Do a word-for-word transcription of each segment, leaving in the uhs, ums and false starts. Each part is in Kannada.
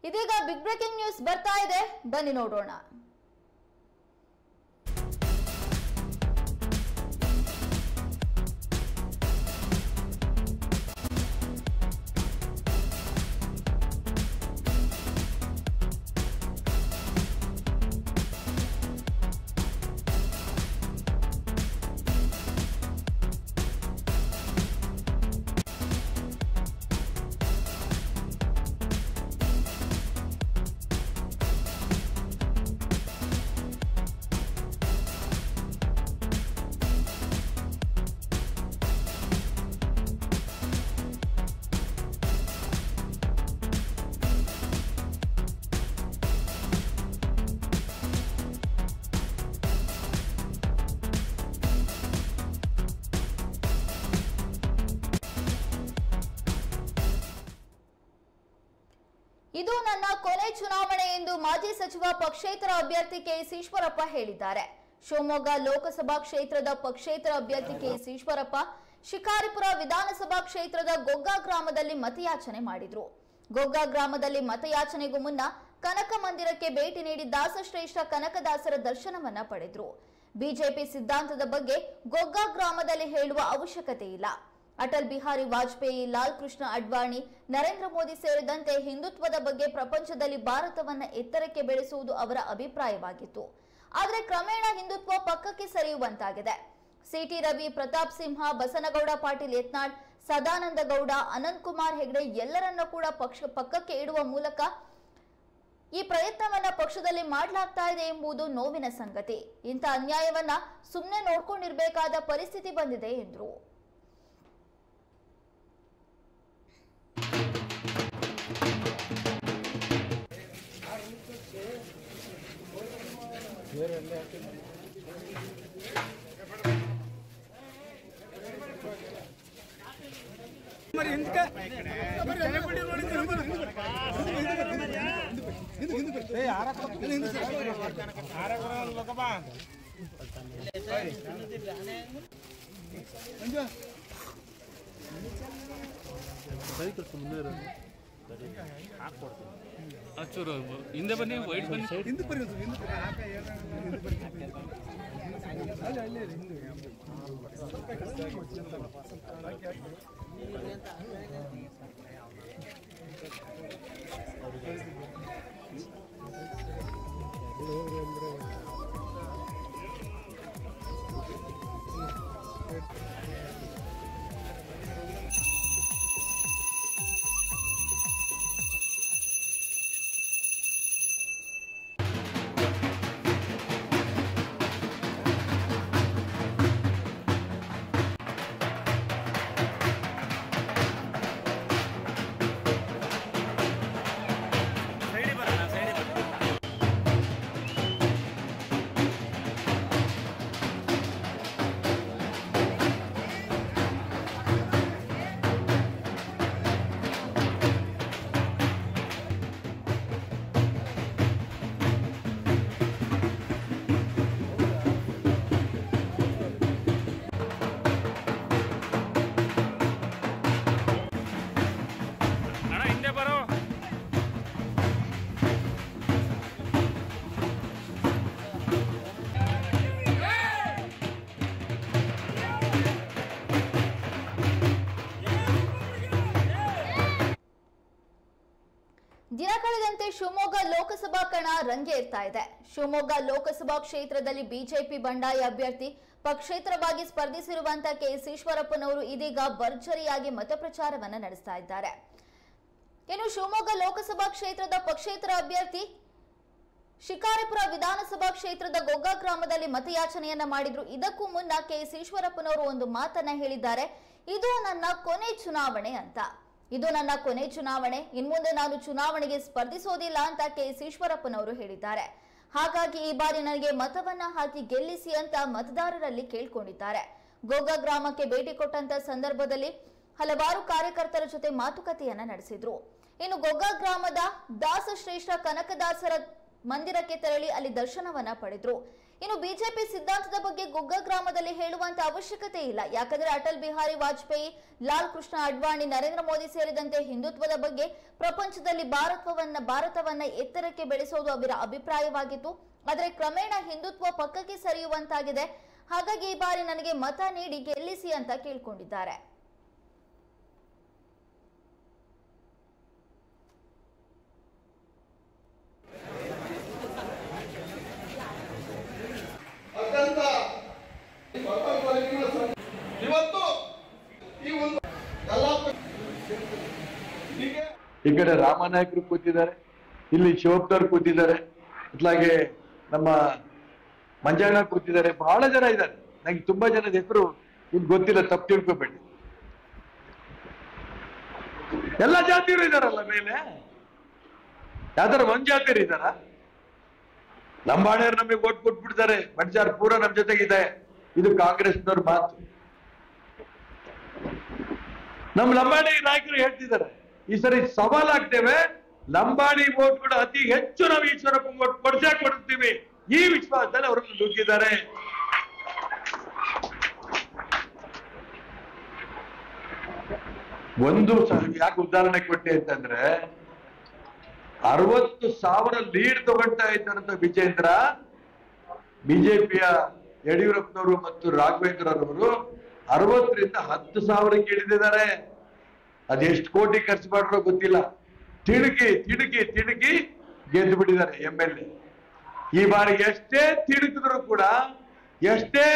ಇದೀಗ ಬಿಗ್ ಬ್ರೇಕಿಂಗ್ ನ್ಯೂಸ್ ಬರ್ತಾ ಇದೆ, ಬನ್ನಿ ನೋಡೋಣ. ಇದು ನನ್ನ ಕೊನೆ ಚುನಾವಣೆ ಎಂದು ಮಾಜಿ ಸಚಿವ ಪಕ್ಷೇತರ ಅಭ್ಯರ್ಥಿ ಕೆಎಸ್ ಈಶ್ವರಪ್ಪ ಹೇಳಿದ್ದಾರೆ. ಶಿವಮೊಗ್ಗ ಲೋಕಸಭಾ ಕ್ಷೇತ್ರದ ಪಕ್ಷೇತರ ಅಭ್ಯರ್ಥಿ ಕೆಎಸ್ ಈಶ್ವರಪ್ಪ ಶಿಕಾರಿಪುರ ವಿಧಾನಸಭಾ ಕ್ಷೇತ್ರದ ಗೊಗ್ಗಾ ಗ್ರಾಮದಲ್ಲಿ ಮತಯಾಚನೆ ಮಾಡಿದ್ರು. ಗೊಗ್ಗಾ ಗ್ರಾಮದಲ್ಲಿ ಮತಯಾಚನೆಗೂ ಮುನ್ನ ಕನಕ ಮಂದಿರಕ್ಕೆ ಭೇಟಿ ನೀಡಿ ದಾಸಶ್ರೇಷ್ಠ ಕನಕದಾಸರ ದರ್ಶನವನ್ನ ಪಡೆದ್ರು. ಬಿಜೆಪಿ ಸಿದ್ಧಾಂತದ ಬಗ್ಗೆ ಗೊಗ್ಗಾ ಗ್ರಾಮದಲ್ಲಿ ಹೇಳುವ ಅವಶ್ಯಕತೆ ಇಲ್ಲ. ಅಟಲ್ ಬಿಹಾರಿ ವಾಜಪೇಯಿ, ಲಾಲ್ ಕೃಷ್ಣ ಅಡ್ವಾಣಿ, ನರೇಂದ್ರ ಮೋದಿ ಸೇರಿದಂತೆ ಹಿಂದುತ್ವದ ಬಗ್ಗೆ ಪ್ರಪಂಚದಲ್ಲಿ ಭಾರತವನ್ನ ಎತ್ತರಕ್ಕೆ ಬೆಳೆಸುವುದು ಅವರ ಅಭಿಪ್ರಾಯವಾಗಿತ್ತು. ಆದರೆ ಕ್ರಮೇಣ ಹಿಂದುತ್ವ ಪಕ್ಕಕ್ಕೆ ಸರಿಯುವಂತಾಗಿದೆ. ಸಿಟಿ ರವಿ, ಪ್ರತಾಪ್ ಸಿಂಹ, ಬಸನಗೌಡ ಪಾಟೀಲ್ ಯತ್ನಾಳ್, ಸದಾನಂದ ಗೌಡ, ಅನಂತ್ ಕುಮಾರ್ ಹೆಗಡೆ ಎಲ್ಲರನ್ನ ಕೂಡ ಪಕ್ಷ ಪಕ್ಕಕ್ಕೆ ಇಡುವ ಮೂಲಕ ಈ ಪ್ರಯತ್ನವನ್ನ ಪಕ್ಷದಲ್ಲಿ ಮಾಡಲಾಗ್ತಾ ಇದೆ ಎಂಬುದು ನೋವಿನ ಸಂಗತಿ. ಇಂಥ ಅನ್ಯಾಯವನ್ನ ಸುಮ್ಮನೆ ನೋಡ್ಕೊಂಡಿರ್ಬೇಕಾದ ಪರಿಸ್ಥಿತಿ ಬಂದಿದೆ ಎಂದರು. ಚೂರು ಹಿಂದೆ ಬನ್ನಿ, ವೈಟ್ ಬನ್ನಿ, ಹಿಂದೆ ಬನ್ನಿ. ದಿನ ಕಳೆದಂತೆ ಶಿವಮೊಗ್ಗ ಲೋಕಸಭಾ ಕಣ ರಂಗೇರ್ತಾ ಇದೆ. ಶಿವಮೊಗ್ಗ ಲೋಕಸಭಾ ಕ್ಷೇತ್ರದಲ್ಲಿ ಬಿಜೆಪಿ ಬಂಡಾಯ ಅಭ್ಯರ್ಥಿ ಪಕ್ಷೇತರವಾಗಿ ಸ್ಪರ್ಧಿಸಿರುವಂತಹ ಕೆಎಸ್ ಈಶ್ವರಪ್ಪನವರು ಇದೀಗ ಭರ್ಜರಿಯಾಗಿ ಮತ ಪ್ರಚಾರವನ್ನ ನಡೆಸ್ತಾ ಇದ್ದಾರೆ. ಇನ್ನು ಶಿವಮೊಗ್ಗ ಲೋಕಸಭಾ ಕ್ಷೇತ್ರದ ಪಕ್ಷೇತರ ಅಭ್ಯರ್ಥಿ ಶಿಕಾರಿಪುರ ವಿಧಾನಸಭಾ ಕ್ಷೇತ್ರದ ಗೊಗ್ಗಾ ಗ್ರಾಮದಲ್ಲಿ ಮತಯಾಚನೆಯನ್ನ ಮಾಡಿದ್ರು. ಇದಕ್ಕೂ ಮುನ್ನ ಕೆಎಸ್ ಈಶ್ವರಪ್ಪನವರು ಒಂದು ಮಾತನ್ನ ಹೇಳಿದ್ದಾರೆ. ಇದು ನನ್ನ ಕೊನೆ ಚುನಾವಣೆ ಅಂತ. ಇದು ನನ್ನ ಕೊನೆ ಚುನಾವಣೆ, ಇನ್ಮುಂದೆ ನಾನು ಚುನಾವಣೆಗೆ ಸ್ಪರ್ಧಿಸೋದಿಲ್ಲ ಅಂತ ಕೆಎಸ್ ಈಶ್ವರಪ್ಪನವರು ಹೇಳಿದ್ದಾರೆ. ಹಾಗಾಗಿ ಈ ಬಾರಿ ನನಗೆ ಮತವನ್ನ ಹಾಕಿ ಗೆಲ್ಲಿಸಿ ಅಂತ ಮತದಾರರಲ್ಲಿ ಕೇಳ್ಕೊಂಡಿದ್ದಾರೆ. ಗೊಗ್ಗಾ ಗ್ರಾಮಕ್ಕೆ ಭೇಟಿ ಕೊಟ್ಟಂತ ಸಂದರ್ಭದಲ್ಲಿ ಹಲವಾರು ಕಾರ್ಯಕರ್ತರ ಜೊತೆ ಮಾತುಕತೆಯನ್ನ ನಡೆಸಿದ್ರು. ಇನ್ನು ಗೊಗ್ಗಾ ಗ್ರಾಮದ ದಾಸಶ್ರೇಷ್ಠ ಕನಕದಾಸರ ಮಂದಿರಕ್ಕೆ ತೆರಳಿ ಅಲ್ಲಿ ದರ್ಶನವನ್ನ ಪಡೆದ್ರು. ಇನ್ನು ಬಿಜೆಪಿ ಸಿದ್ಧಾಂತದ ಬಗ್ಗೆ ಗುಗ್ಗ ಗ್ರಾಮದಲ್ಲಿ ಹೇಳುವಂತ ಅವಶ್ಯಕತೆ ಇಲ್ಲ. ಯಾಕಂದ್ರೆ ಅಟಲ್ ಬಿಹಾರಿ ವಾಜಪೇಯಿ, ಲಾಲ್ ಕೃಷ್ಣ ಅಡ್ವಾಣಿ, ನರೇಂದ್ರ ಮೋದಿ ಸೇರಿದಂತೆ ಹಿಂದುತ್ವದ ಬಗ್ಗೆ ಪ್ರಪಂಚದಲ್ಲಿ ಭಾರತವನ್ನ ಭಾರತವನ್ನ ಎತ್ತರಕ್ಕೆ ಬೆಳೆಸೋದು ಅವರ ಅಭಿಪ್ರಾಯವಾಗಿತ್ತು. ಆದರೆ ಕ್ರಮೇಣ ಹಿಂದುತ್ವ ಪಕ್ಕಕ್ಕೆ ಸರಿಯುವಂತಾಗಿದೆ. ಹಾಗಾಗಿ ಈ ಬಾರಿ ನನಗೆ ಮತ ನೀಡಿ ಗೆಲ್ಲಿಸಿ ಅಂತ ಕೇಳ್ಕೊಂಡಿದ್ದಾರೆ. ಈ ಕಡೆ ರಾಮನಾಯಕರು ಕೂತಿದ್ದಾರೆ, ಇಲ್ಲಿ ಶಿವಪ್ತವ್ರು ಕೂತಿದ್ದಾರೆ, ಇತ್ಲಾಗೆ ನಮ್ಮ ಮಂಜಣ್ಣ ಕೂತಿದ್ದಾರೆ, ಬಹಳ ಜನ ಇದ್ದಾರೆ. ನಂಗೆ ತುಂಬಾ ಜನದ ಹೆಸರು ಇನ್ ಗೊತ್ತಿಲ್ಲ, ತಪ್ಪು ತಿಳ್ಕೊಬೇಡಿ. ಎಲ್ಲ ಜಾತಿಯರು ಇದಾರಲ್ಲ ಮೇಲೆ, ಯಾವ್ದಾರ ಒಂದ್ ಜಾತಿಯರು ಇದ್ದಾರ? ಲಂಬಾಣಿಯರು ನಮಗೆ ಓಟ್ ಕೊಟ್ಬಿಡ್ತಾರೆ, ಬಡ್ಜಾರ್ ಪೂರ ನಮ್ ಜೊತೆಗಿದೆ. ಇದು ಕಾಂಗ್ರೆಸ್ನವ್ರ ಮಾತು. ನಮ್ ಲಂಬಾಣಿ ನಾಯಕರು ಹೇಳ್ತಿದ್ದಾರೆ, ಈ ಸರಿ ಸವಾಲಾಗ್ತೇವೆ, ಲಂಬಾಣಿ ವೋಟ್ ಕೂಡ ಅತಿ ಹೆಚ್ಚು ನಾವು ಈಶ್ವರಪ್ಪ ವೋಟ್ ಕೊಡ್ಸೇ ಕೊಡ್ತೀವಿ, ಈ ವಿಶ್ವಾಸದಲ್ಲಿ ಅವರನ್ನು ನುಗ್ಗಿದ್ದಾರೆ. ಒಂದು ಯಾಕೆ ಉದಾಹರಣೆ ಕೊಟ್ಟೆ ಅಂತಂದ್ರೆ, ಅರವತ್ತು ಸಾವಿರ ಲೀಡ್ ತಗೊಳ್ತಾ ಇದ್ದಂತ ವಿಜೇಂದ್ರ, ಬಿಜೆಪಿಯ ಯಡಿಯೂರಪ್ಪನವರು ಮತ್ತು ರಾಘವೇಂದ್ರರವರು ಅರವತ್ತರಿಂದ ಹತ್ತು ಸಾವಿರಕ್ಕೆ ಇಳಿದಿದ್ದಾರೆ. ಅದೆಷ್ಟು ಕೋಟಿ ಖರ್ಚು ಮಾಡ್ರೋ ಗೊತ್ತಿಲ್ಲ, ತಿಡುಕಿ ತಿಡುಕಿ ತಿಡುಕಿ ಗೆದ್ದು ಬಿಟ್ಟಿದ್ದಾರೆ ಎಂ ಎಲ್ ಎ. ಈ ಬಾರಿ ಎಷ್ಟೇ ತಿಡುಕಿದ್ರು ಕೂಡ, ಎಷ್ಟೇ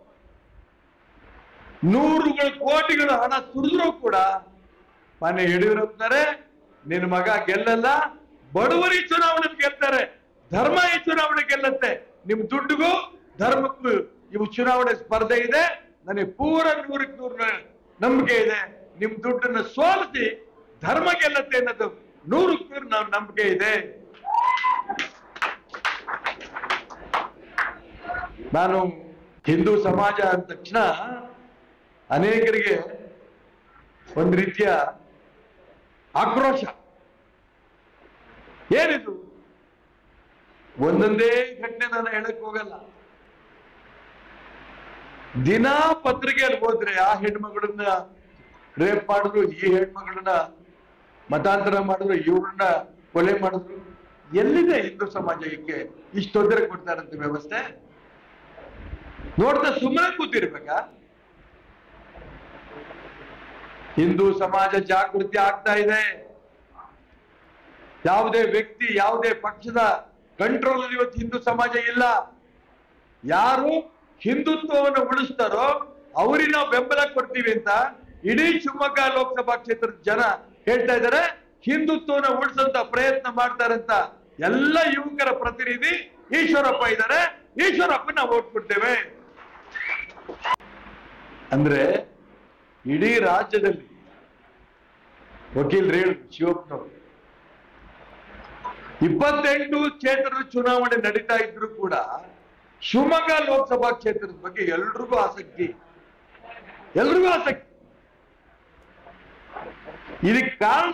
ನೂರುಗಳು ಕೋಟಿಗಳು ಹಣ ಸುರಿದ್ರು ಕೂಡ, ಮಾನ್ಯ ಯಡಿಯೂರಪ್ಪನವರೇ ನಿನ್ನ ಮಗ ಗೆಲ್ಲಲ್ಲ, ಬಡವರಿ ಚುನಾವಣೆ ಗೆಲ್ತಾರೆ, ಧರ್ಮ ಈ ಚುನಾವಣೆ ಗೆಲ್ಲತ್ತೆ. ನಿಮ್ ದುಡ್ಡಿಗೂ ಧರ್ಮಕ್ಕೂ ಇವು ಚುನಾವಣೆ ಸ್ಪರ್ಧೆ ಇದೆ. ನನಗೆ ಪೂರ ನೂರಕ್ಕೆ ನೂರು ನಂಬಿಕೆ ಇದೆ. ನಿಮ್ ದುಡ್ಡನ್ನು ಸೋಲಿಸಿ ಧರ್ಮ ಗೆಲ್ಲತ್ತೆ ಅನ್ನೋದು ನೂರಕ್ಕೆ ನೂರು ನಾವು ನಂಬಿಕೆ ಇದೆ. ನಾನು ಹಿಂದೂ ಸಮಾಜ ಅಂದ ತಕ್ಷಣ ಅನೇಕರಿಗೆ ಒಂದು ರೀತಿಯ ಆಕ್ರೋಶ. ಏನಿದು? ಒಂದೊಂದೇ ಘಟನೆ ನಾನು ಹೇಳಕ್ ಹೋಗಲ್ಲ. ದಿನಾ ಪತ್ರಿಕೆಯಲ್ಲಿ ಹೋದ್ರೆ ಆ ಹೆಣ್ಮಗಳನ್ನ ರೇಪ್ ಮಾಡಿದ್ರು, ಈ ಹೆಣ್ಮಗಳನ್ನ ಮತಾಂತರ ಮಾಡಿದ್ರು, ಇವ್ರನ್ನ ಕೊಲೆ ಮಾಡಿದ್ರು. ಎಲ್ಲಿದೆ ಹಿಂದೂ ಸಮಾಜಕ್ಕೆ ಇಷ್ಟು ತೊಂದರೆ ಕೊಡ್ತಾರಂತ ವ್ಯವಸ್ಥೆ? ನೋಡ್ತಾ ಸುಮ್ಮನೆ ಕೂತಿರ್ಬೇಕಾ? ಹಿಂದೂ ಸಮಾಜ ಜಾಗೃತಿ ಆಗ್ತಾ ಇದೆ. ಯಾವುದೇ ವ್ಯಕ್ತಿ, ಯಾವುದೇ ಪಕ್ಷದ ಕಂಟ್ರೋಲ್ ಅಲ್ಲಿ ಇವತ್ತು ಹಿಂದೂ ಸಮಾಜ ಇಲ್ಲ. ಯಾರು ಹಿಂದುತ್ವವನ್ನು ಉಳಿಸ್ತಾರೋ ಅವ್ರಿಗೆ ನಾವು ಬೆಂಬಲ ಕೊಡ್ತೀವಿ ಅಂತ ಇಡೀ ಶಿವಮೊಗ್ಗ ಲೋಕಸಭಾ ಕ್ಷೇತ್ರದ ಜನ ಹೇಳ್ತಾ ಇದ್ದಾರೆ. ಹಿಂದುತ್ವವನ್ನು ಉಳಿಸಂತ ಪ್ರಯತ್ನ ಮಾಡ್ತಾರಂತ ಎಲ್ಲ ಯುವಕರ ಪ್ರತಿನಿಧಿ ಈಶ್ವರಪ್ಪ ಇದ್ದಾರೆ. ಈಶ್ವರಪ್ಪ ನಾವು ಓಟ್ ಕೊಡ್ತೇವೆ ಅಂದ್ರೆ ಇಡೀ ರಾಜ್ಯದಲ್ಲಿ ವಕೀಲ್ ರೇಣು ಶಿವಪ್ಪನವರು ಇಪ್ಪತ್ತೆಂಟು ಕ್ಷೇತ್ರದ ಚುನಾವಣೆ ನಡೀತಾ ಇದ್ರು ಕೂಡ ಶಿವಮೊಗ್ಗ ಲೋಕಸಭಾ ಕ್ಷೇತ್ರದ ಬಗ್ಗೆ ಎಲ್ರಿಗೂ ಆಸಕ್ತಿ, ಎಲ್ರಿಗೂ ಆಸಕ್ತಿ. ಇದಕ್ಕೆ ಕಾರಣ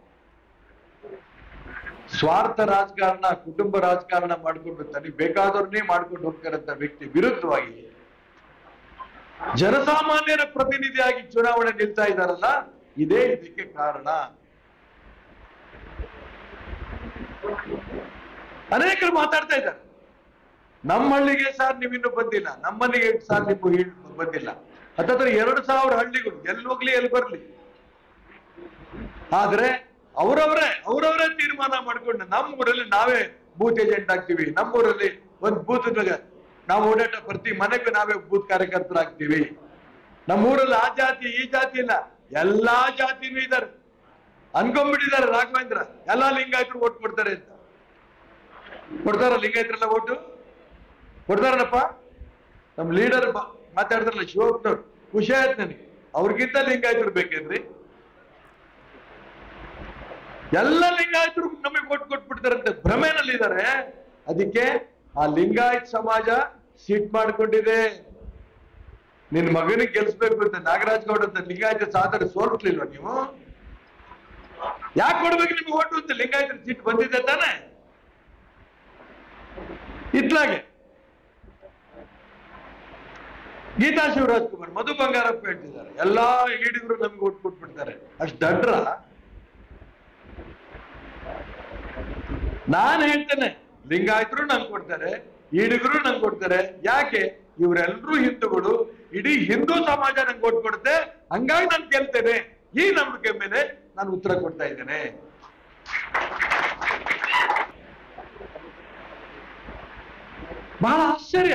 ಸ್ವಾರ್ಥ ರಾಜಕಾರಣ, ಕುಟುಂಬ ರಾಜಕಾರಣ ಮಾಡ್ಕೊಂಡು ತನಗೆ ಬೇಕಾದವ್ರನ್ನೇ ಮಾಡ್ಕೊಂಡು ಹೋಗ್ತಾರಂತ ವ್ಯಕ್ತಿ ವಿರುದ್ಧವಾಗಿ ಜನಸಾಮಾನ್ಯರ ಪ್ರತಿನಿಧಿಯಾಗಿ ಚುನಾವಣೆ ನಿಲ್ತಾ ಇದ್ದಾರಲ್ಲ, ಇದೇ ಇದಕ್ಕೆ ಕಾರಣ. ಅನೇಕರು ಮಾತಾಡ್ತಾ ಇದ್ದಾರೆ, ನಮ್ಮ ಹಳ್ಳಿಗೆ ಸಾರ್ ನೀವಿನ್ನೂ ಬಂದಿಲ್ಲ, ನಮ್ಮನೆಗೆ ಸಾರ್ ನೀವು ಬಂದಿಲ್ಲ. ಹತ್ತತ್ರ ಎರಡು ಸಾವಿರ ಹಳ್ಳಿಗಳು ಎಲ್ಲಿ ಹೋಗ್ಲಿ ಎಲ್ಲಿ ಬರ್ಲಿ. ಆದ್ರೆ ಅವರವರೇ ಅವರವರೇ ತೀರ್ಮಾನ ಮಾಡ್ಕೊಂಡು ನಮ್ಮೂರಲ್ಲಿ ನಾವೇ ಬೂತ್ ಏಜೆಂಟ್ ಆಗ್ತೀವಿ, ನಮ್ಮೂರಲ್ಲಿ ಒಂದು ಬೂತ್ ನಾವು ಓಡಾಟ ಪ್ರತಿ ಮನೆಗೂ ನಾವೇ ಬೂತ್ ಕಾರ್ಯಕರ್ತರಾಗ್ತೀವಿ. ನಮ್ಮೂರಲ್ಲಿ ಆ ಜಾತಿ ಈ ಜಾತಿ ಇಲ್ಲ, ಎಲ್ಲಾ ಜಾತಿನೂ ಇದ್ದಾರೆ ಅನ್ಕೊಂಡ್ಬಿಟ್ಟಿದ್ದಾರೆ. ರಾಘವೇಂದ್ರ ಎಲ್ಲಾ ಲಿಂಗಾಯತರು ಓಟ್ ಕೊಡ್ತಾರೆ ಅಂತ. ಕೊಡ್ತಾರ ಲಿಂಗಾಯತರೆಲ್ಲ ಓಟು ಕೊಡ್ತಾರನಪ್ಪ? ನಮ್ ಲೀಡರ್ ಮಾತಾಡ್ತಾರಲ್ಲ ಶಿವಪ್ಪನವ್ರು, ಖುಷಿ ಆಯ್ತು ನನಗೆ. ಅವ್ರಿಗಿಂತ ಲಿಂಗಾಯತರು ಬೇಕೇನ್ರಿ? ಎಲ್ಲ ಲಿಂಗಾಯತರು ನಮಗೆ ಓಟ್ ಕೊಟ್ಬಿಡ್ತಾರಂತೆ ಭ್ರಮೆನಲ್ಲಿ ಇದ್ದಾರೆ. ಅದಕ್ಕೆ ಆ ಲಿಂಗಾಯತ್ ಸಮಾಜ ಸಿಟ್ ಮಾಡ್ಕೊಂಡಿದೆ. ನಿನ್ ಮಗನಿಗೆ ಗೆಲ್ಸ್ಬೇಕು ಅಂತ ನಾಗರಾಜ್ ಗೌಡ ಅಂತ ಲಿಂಗಾಯತ ಸಾಧನೆ ಸೋಲ್ಸ್ಲಿಲ್ವ ನೀವು? ಯಾಕೆ ಕೊಡ್ಬೇಕು ನಿಮ್ಗೆ ಓಟು ಅಂತ? ಲಿಂಗಾಯತರ ಸೀಟ್ ಬಂದಿದೆ ತಾನೆ? ಇತ್ಲಾಗೆ ಗೀತಾ ಶಿವರಾಜ್ ಕುಮಾರ್, ಮಧು ಬಂಗಾರಪ್ಪ ಹೇಳ್ತಿದ್ದಾರೆ ಎಲ್ಲಾ ಈಡಿಗರು ನಮ್ಗೆ ಓಟ್ ಕೊಟ್ಬಿಡ್ತಾರೆ. ಅಷ್ಟು ದಡ್ರ? ನಾನ್ ಹೇಳ್ತೇನೆ, ಲಿಂಗಾಯತರು ನಂಗೆ ಕೊಡ್ತಾರೆ, ಈಡಿಗರು ನಂಗೆ ಕೊಡ್ತಾರೆ. ಯಾಕೆ? ಇವರೆಲ್ಲರೂ ಹಿಂದೂಗಳು, ಇಡೀ ಹಿಂದೂ ಸಮಾಜ ನಂಗೆ ಓಟ್ ಕೊಡುತ್ತೆ. ಹಂಗಾಗಿ ನಾನು ಗೆಲ್ತೇನೆ. ಈ ನಂಬಿಕೆ ಮೇಲೆ ನಾನು ಉತ್ತರ ಕೊಡ್ತಾ ಇದ್ದೇನೆ. ಬಹಳ ಆಶ್ಚರ್ಯ.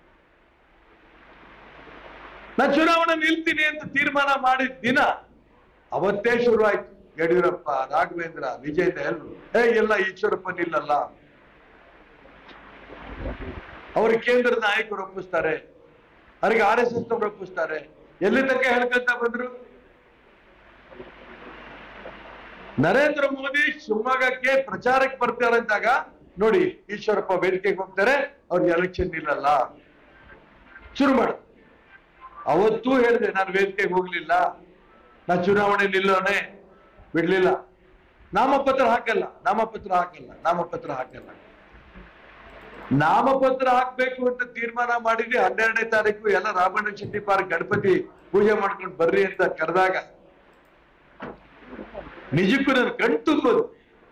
ನಾನು ಚುನಾವಣೆ ನಿಲ್ತೀನಿ ಅಂತ ತೀರ್ಮಾನ ಮಾಡಿದ ದಿನ ಅವತ್ತೇ ಶುರು ಆಯ್ತು. ಯಡಿಯೂರಪ್ಪ, ರಾಘವೇಂದ್ರ, ವಿಜೇಂದ್ರ ಎಲ್ಲರೂ ಏ ಎಲ್ಲ ಈಶ್ವರಪ್ಪ ನಿಲ್ಲಲ್ಲ, ಅವ್ರ ಕೇಂದ್ರದ ನಾಯಕರು ಒಪ್ಪಿಸ್ತಾರೆ, ಅವ್ರಿಗೆ ಆರ್ ಎಸ್ ಎಸ್ ನವರು ಒಪ್ಪಿಸ್ತಾರೆ. ಎಲ್ಲಿ ತನಕ ಹೇಳ್ಕೊಂತ ಬಂದ್ರು? ನರೇಂದ್ರ ಮೋದಿ ಶಿವಮೊಗ್ಗಕ್ಕೆ ಪ್ರಚಾರಕ್ಕೆ ಬರ್ತಾರೆ ಅಂದಾಗ ನೋಡಿ ಈಶ್ವರಪ್ಪ ವೇದಿಕೆಗೆ ಹೋಗ್ತಾರೆ, ಅವ್ರಿಗೆ ಎಲೆಕ್ಷನ್ ನಿಲ್ಲಲ್ಲ ಶುರು ಮಾಡ. ಅವತ್ತೂ ಹೇಳಿದೆ ನಾನು ವೇದಿಕೆಗೆ ಹೋಗ್ಲಿಲ್ಲ, ನಾನು ಚುನಾವಣೆ ನಿಲ್ಲೋನೆ ಬಿಡ್ಲಿಲ್ಲ. ನಾಮಪತ್ರ ಹಾಕಲ್ಲ, ನಾಮಪತ್ರ ಹಾಕಲ್ಲ, ನಾಮಪತ್ರ ಹಾಕಲ್ಲ. ನಾಮಪತ್ರ ಹಾಕ್ಬೇಕು ಅಂತ ತೀರ್ಮಾನ ಮಾಡಿದ್ವಿ. ಹನ್ನೆರಡನೇ ತಾರೀಕು ಎಲ್ಲ ರಾಮಣ್ಣ ಶೆಟ್ಟಿ ಪಾರ್ಕ್ ಗಣಪತಿ ಪೂಜೆ ಮಾಡ್ಕೊಂಡು ಬರ್ರಿ ಅಂತ ಕರೆದಾಗ ನಿಜಕ್ಕೂ ನನ್ ಕಣ್ತುಂಬೋದು.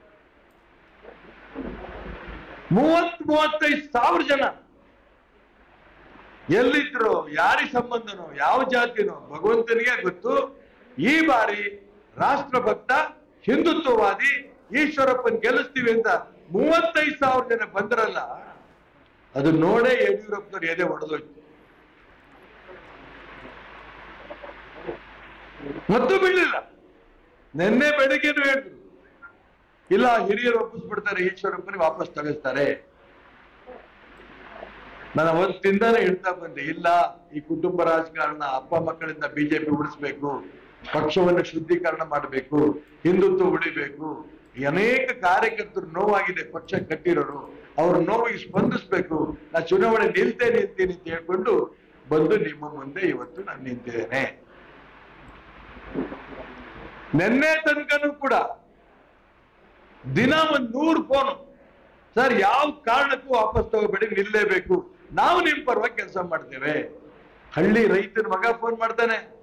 ಮೂವತ್ ಮೂವತ್ತೈದು ಸಾವಿರ ಜನ ಎಲ್ಲಿದ್ರು, ಯಾರಿಗೆ ಸಂಬಂಧನೋ, ಯಾವ ಜಾತಿನೋ ಭಗವಂತನಿಗೆ ಗೊತ್ತು. ಈ ಬಾರಿ ರಾಷ್ಟ್ರಭಕ್ತ ಹಿಂದುತ್ವವಾದಿ ಈಶ್ವರಪ್ಪನ್ ಗೆಲ್ಲಿಸ್ತೀವಿ ಅಂತ ಮೂವತ್ತೈದು ಸಾವಿರ ಜನ ಬಂದ್ರಲ್ಲ, ಅದು ನೋಡೇ ಯಡಿಯೂರಪ್ಪನವ್ರು ಎದೆ ಹೊಡೆದೋಯ್ತು. ಮತ್ತು ಬಿಡ್ಲಿಲ್ಲ. ನಿನ್ನೆ ಬೆಳಿಗ್ಗೆನೂ ಹೇಳಿದ್ರು, ಇಲ್ಲ ಹಿರಿಯರು ಒಪ್ಪಿಸ್ಬಿಡ್ತಾರೆ, ಈಶ್ವರಪ್ಪನಿಗೆ ವಾಪಸ್ ತಗಿಸ್ತಾರೆ. ನಾನು ಅವತ್ತಿಂದಾನೇ ಹೇಳ್ತಾ ಬಂದೆ, ಇಲ್ಲ ಈ ಕುಟುಂಬ ರಾಜಕಾರಣ ಅಪ್ಪ ಮಕ್ಕಳಿಂದ ಬಿಜೆಪಿ ಉಳಿಸ್ಬೇಕು, ಪಕ್ಷವನ್ನು ಶುದ್ಧೀಕರಣ ಮಾಡಬೇಕು, ಹಿಂದುತ್ವ ಉಳಿಬೇಕು. ಅನೇಕ ಕಾರ್ಯಕರ್ತರು ನೋವಾಗಿದೆ, ಪಕ್ಷ ಕಟ್ಟಿರೋರು, ಅವ್ರ ನೋವಿಗೆ ಸ್ಪಂದಿಸ್ಬೇಕು. ನಾ ಚುನಾವಣೆ ನಿಲ್ತೇ ನಿಲ್ತೀನಿ ಅಂತ ಹೇಳ್ಕೊಂಡು ಬಂದು ನಿಮ್ಮ ಮುಂದೆ ಇವತ್ತು ನಾನು ನಿಂತಿದ್ದೇನೆ. ನಿನ್ನೆ ತನಕನೂ ಕೂಡ ದಿನ ಒಂದ್ ನೂರು ಫೋನ್, ಸರ್ ಯಾವ ಕಾರಣಕ್ಕೂ ವಾಪಸ್ ತಗೋಬೇಡಿ, ನಿಲ್ಲೇಬೇಕು, ನಾವು ನಿಮ್ ಪರವಾಗಿ ಕೆಲಸ ಮಾಡ್ತೇವೆ. ಹಳ್ಳಿ ರೈತನ ಮಗ ಫೋನ್ ಮಾಡ್ತಾನೆ,